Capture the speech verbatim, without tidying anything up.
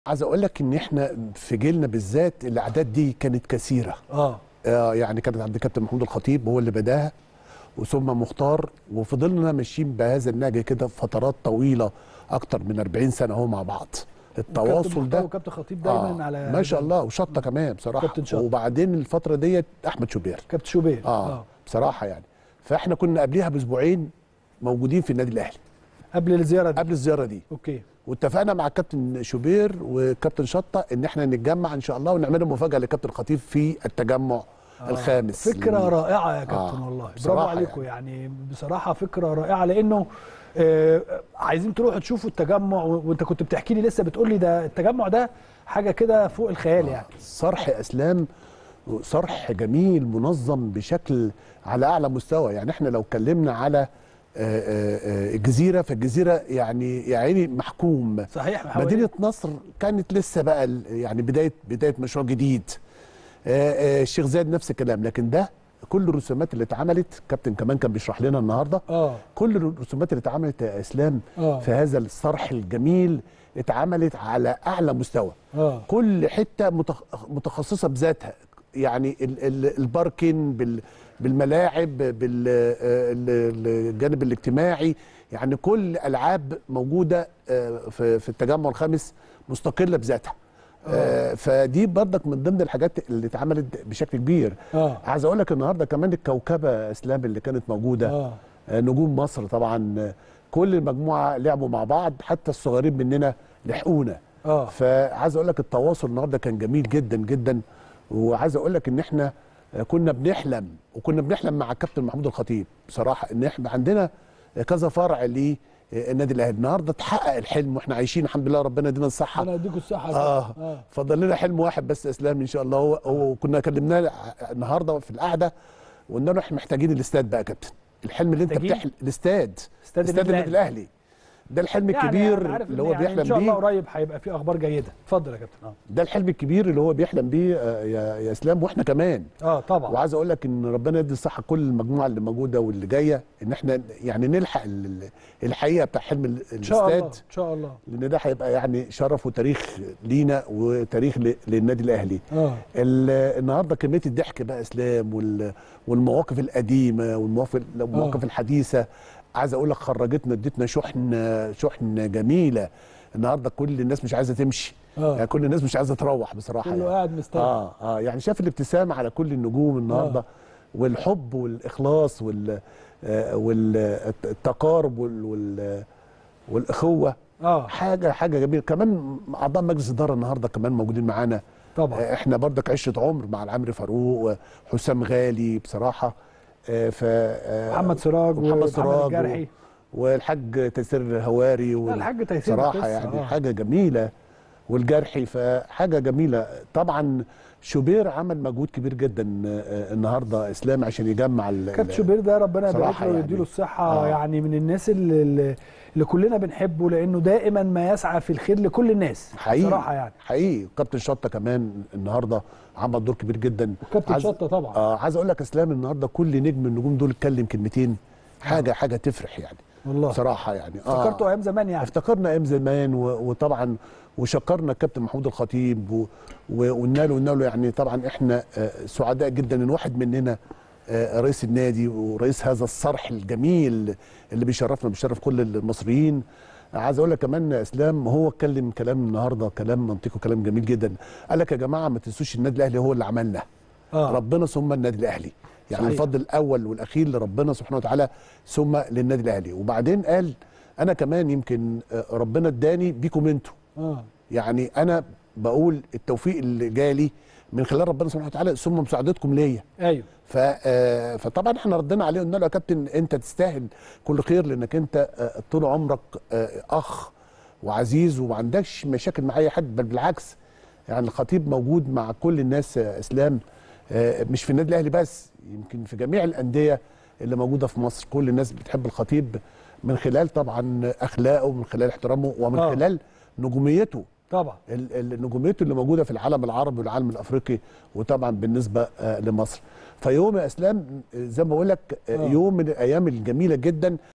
عايز اقول لك ان احنا في جيلنا بالذات الاعداد دي كانت كثيره. اه آه يعني كانت عند كابتن محمود الخطيب هو اللي بداها، وثم مختار، وفضلنا ماشيين بهذا النهج كده فترات طويله اكتر من أربعين سنه اهو مع بعض. التواصل ده وكابتن خطيب دايما آه على ما شاء الله، وشطه كمان بصراحه. كابتن شطة. وبعدين الفتره ديت احمد شوبير كابتن شوبير آه, اه بصراحه يعني. فاحنا كنا قبليها باسبوعين موجودين في النادي الاهلي قبل الزياره دي قبل الزياره دي اوكي. واتفقنا مع الكابتن شوبير وكابتن شطه ان احنا نتجمع ان شاء الله ونعمل مفاجاه لكابتن خطيب في التجمع آه الخامس. فكره لل... رائعه يا كابتن. آه والله برافو عليكم يعني. يعني بصراحه فكره رائعه، لانه آه عايزين تروحوا تشوفوا التجمع، وانت كنت بتحكي لي لسه بتقول لي ده التجمع ده حاجه كده فوق الخيال. آه يعني صرح اسلام صرح جميل منظم بشكل على اعلى مستوى. يعني احنا لو اتكلمنا على الجزيره، فالجزيره يعني يا عيني محكوم. صحيح. مدينه نصر كانت لسه بقى يعني بدايه بدايه مشروع جديد. الشيخ زايد نفس الكلام، لكن ده كل الرسومات اللي اتعملت، كابتن كمان كان بيشرح لنا النهارده اه كل الرسومات اللي اتعملت يا اسلام آه. في هذا الصرح الجميل اتعملت على اعلى مستوى. آه. كل حته متخصصه بذاتها، يعني الباركين بال بالملاعب بالجانب الاجتماعي، يعني كل العاب موجوده في التجمع الخامس مستقله بذاتها. آه. فدي برضك من ضمن الحاجات اللي اتعملت بشكل كبير. آه. عايز اقول لك النهارده كمان الكوكبه اسلام اللي كانت موجوده. آه. نجوم مصر طبعا كل المجموعه لعبوا مع بعض، حتى الصغيرين مننا لحقونا. اه فعايز اقول لك التواصل النهارده كان جميل جدا جدا. وعايز اقول لك ان احنا كنا بنحلم وكنا بنحلم مع الكابتن محمود الخطيب بصراحه ان احنا عندنا كذا فرع للنادي الاهلي. النهارده اتحقق الحلم واحنا عايشين الحمد لله، ربنا يدينا الصحه. ربنا يديكم الصحه. اه, آه. فضل لنا حلم واحد بس اسلام ان شاء الله. هو, هو كنا كلمناه النهارده في القعده وقلنا له احنا محتاجين الاستاد بقى يا كابتن. الحلم اللي انت بتحلم الاستاد استاد النادي الاهلي ده الحلم يعني الكبير اللي هو يعني بيحلم بيه. ان شاء الله قريب هيبقى فيه اخبار جيده. اتفضل يا كابتن. اه ده الحلم الكبير اللي هو بيحلم بيه يا يا اسلام، واحنا كمان. اه طبعا. وعايز اقول لك ان ربنا يدي الصحه كل المجموعه اللي موجوده واللي جايه، ان احنا يعني نلحق الحقيقه بتاع حلم الاستاد ان شاء الله ان شاء الله، لان ده هيبقى يعني شرف وتاريخ لينا وتاريخ للنادي الاهلي. اه النهارده كميه الضحك بقى اسلام والمواقف القديمه والمواقف المواقف الحديثه، عايز اقول لك خرجتنا ادتنا شحن شحن جميله. النهارده كل الناس مش عايزه تمشي. آه. يعني كل الناس مش عايزه تروح بصراحه. كله يعني قاعد مستني. اه اه يعني شاف الابتسامه على كل النجوم النهارده. آه. والحب والاخلاص وال آه والتقارب وال وال والاخوه. اه حاجه حاجه جميله. كمان اعضاء مجلس الاداره النهارده كمان موجودين معانا طبعا. آه احنا برضك عشره عمر مع العمري فاروق وحسام غالي بصراحه. آه ف آه محمد سراج ومحمد سراج الجرحي والحاج تيسير الهواري. لا الحاج تيسير بصراحه يعني آه. حاجه جميله، والجرحي. فحاجه جميله طبعا. شوبير عمل مجهود كبير جدا النهارده اسلام عشان يجمع كابتن شوبير ده ربنا يبارك له ويديله يعني الصحه. آه. يعني من الناس اللي, اللي كلنا بنحبه، لانه دائما ما يسعى في الخير لكل الناس. حقيقي بصراحه يعني حقيقي. كابتن شطه كمان النهارده عمل دور كبير جدا. كابتن شطه طبعا. اه عايز اقول لك اسلام النهارده كل نجم من النجوم دول اتكلم كلمتين، حاجه آه. حاجه تفرح يعني والله بصراحه. يعني اه افتكرته ايام زمان. يعني افتكرنا ايام زمان وطبعا وشكرنا الكابتن محمود الخطيب وقلنا له قلنا له يعني طبعا احنا سعداء جدا ان واحد مننا رئيس النادي ورئيس هذا الصرح الجميل اللي بيشرفنا بيشرف كل المصريين. عايز اقول لك كمان اسلام هو اتكلم كلام النهارده كلام منطقي وكلام جميل جدا. قال لك يا جماعه ما تنسوش النادي الاهلي هو اللي عملنا. آه. ربنا ثم النادي الاهلي. يعني صحيح. الفضل الاول والاخير لربنا سبحانه وتعالى ثم للنادي الاهلي. وبعدين قال انا كمان يمكن ربنا اداني بيكم انتوا. اه يعني انا بقول التوفيق اللي جالي من خلال ربنا سبحانه وتعالى ثم مساعدتكم ليا. ايوه. ف فطبعا احنا ردينا عليه قلنا له يا كابتن انت تستاهل كل خير، لانك انت طول عمرك اخ وعزيز وما عندكش مشاكل مع اي حد، بل بالعكس. يعني الخطيب موجود مع كل الناس اسلام، مش في النادي الاهلي بس، يمكن في جميع الانديه اللي موجوده في مصر. كل الناس بتحب الخطيب من خلال طبعا اخلاقه ومن خلال احترامه ومن آه. خلال نجوميته طبعا. نجوميته اللي موجوده في العالم العربي والعالم الافريقي وطبعا بالنسبه لمصر. فيوم يا اسلام زي ما بقول لك يوم من الايام الجميله جدا.